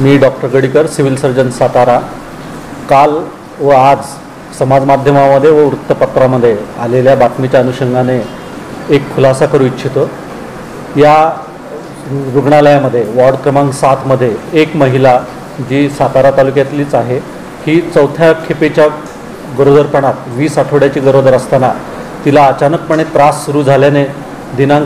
मी doctor Gadikar, civil surgeon Satara. काल व आज समाज माध्यमामध्ये व वृत्तपत्रामध्ये आलेल्या बातमीच्या अनुषंगाने एक खुलासा करू इच्छितो। या रुग्णालयामध्ये वॉर्ड क्रमांक 7 मध्ये एक महिला जी सातारा तालुक्यातलीच आहे, ही चौथ्या खेपेच्या गरोदरपणात 20 आठवड्याची गरोदर असताना तिला अचानकपणे त्रास सुरू झाल्याने दिनांक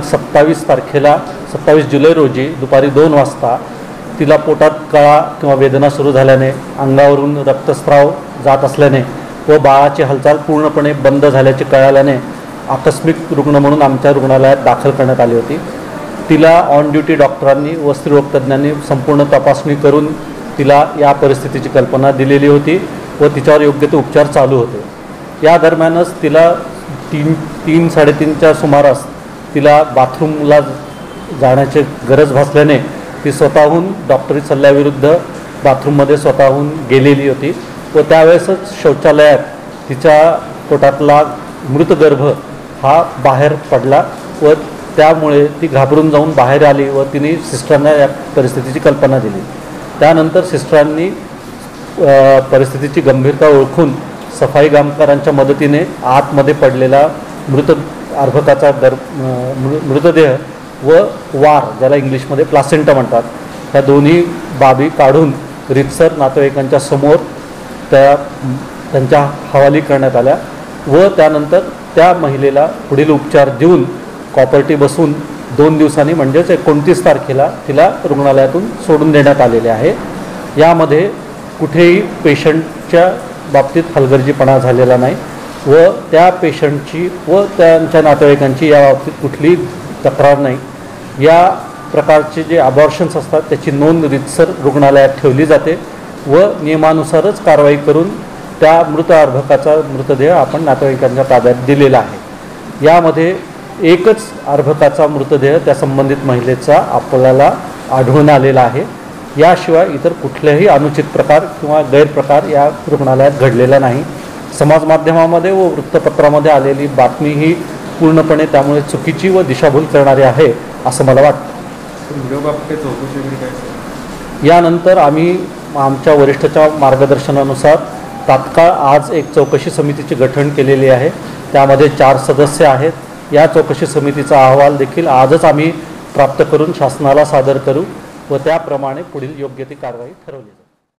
27 जुलै रोजी दुपारी 2 वाजता तिला पोटात कळा किंवा वेदना सुरू झाल्याने, अंगावरून रक्तस्राव जात असल्याने व बाळाची हालचाल पूर्णपणे बंद झाल्याचे कळाल्याने आकस्मिक रुग्ण म्हणून आमच्या रुग्णालयात दाखल करण्यात आली होती। तिला ऑन ड्युटी डॉक्टरांनी व स्त्रीरोग तज्ज्ञांनी संपूर्ण तपासणी करून तिला या परिस्थितीची कल्पना दिलेली होती व तिच्यावर योग्य ते उपचार चालू होते। या दरम्यानच तिला 3-3:30च्या सुमारास तिला बाथरूमला जाण्याची गरज भासल्याने ती स्वतःहून डॉक्टरी सल्ल्याविरुद्ध बाथरूममध्ये स्वतःहून गेलेली होती व त्यावेळेसच शौचालयात तिच्या पोटातला मृत गर्भ हा बाहेर पडला व त्यामुळे ती घाबरून जाऊन बाहेर आली व तिने सिस्टरांना या परिस्थितीची कल्पना दिली। त्यानंतर सिस्टरांनी परिस्थितीची गंभीरता ओळखून सफाई कामगारांच्या मदतीने आतमध्ये पडलेला मृत अर्भकाचा मृतदेह व वार, ज्याला इंग्लिशमध्ये प्लासेंटा म्हणतात, त्या दोन्ही बाबी काढून रीतसर नातेवाईकांच्या समोर त्यांच्या हवाली करण्यात आल्या व त्यानंतर त्या महिलेला पुढील उपचार देऊन कॉपर्टी बसून 2 दिवसांनी म्हणजेच 29 तारखेला तिला रुग्णालयातून सोडून देण्यात आलेले आहे। यामध्ये कुठेही पेशंटच्या बाबतीत हलगर्जीपणा झालेला नाही व त्या पेशंटची व त्यांच्या नातेवाईकांची या बाबतीत कुठलीही तक्रार नाही। या प्रकारचे जे अबॉर्शन्स असतात त्याची नोंद रीतसर रुग्णालयात ठेवली जाते व नियमानुसारच कारवाई करून त्या मृत अर्भकाचा मृतदेह आपण नातेवाईकांच्या ताब्यात दिलेला आहे। यामध्ये एकच अर्भकाचा मृतदेह त्या संबंधित महिलेचा आपल्याला आढळून आलेला आहे। याशिवाय इतर कुठलेही अनुचित प्रकार किंवा गैरप्रकार या रुग्णालयात घडलेला नाही। समाज माध्यमामध्ये व वृत्तपत्रामध्ये आलेली बातमी ही पूर्णपणे त्यामुळे चुकीची व दिशाभूल करणारी आहे असं मला वाटतं। यानंतर आम्ही आमच्या वरिष्ठाच्या मार्गदर्शनानुसार तात्काळ आज एक चौकशी समितीचे गठन केलेली आहे। त्यामध्ये 4 सदस्य आहेत। या चौकशी समितीचा अहवाल देखील आजच आम्ही प्राप्त करून शासनाला सादर करू व त्याप्रमाणे पुढील योग्य ती कारवाई ठरवली जाईल।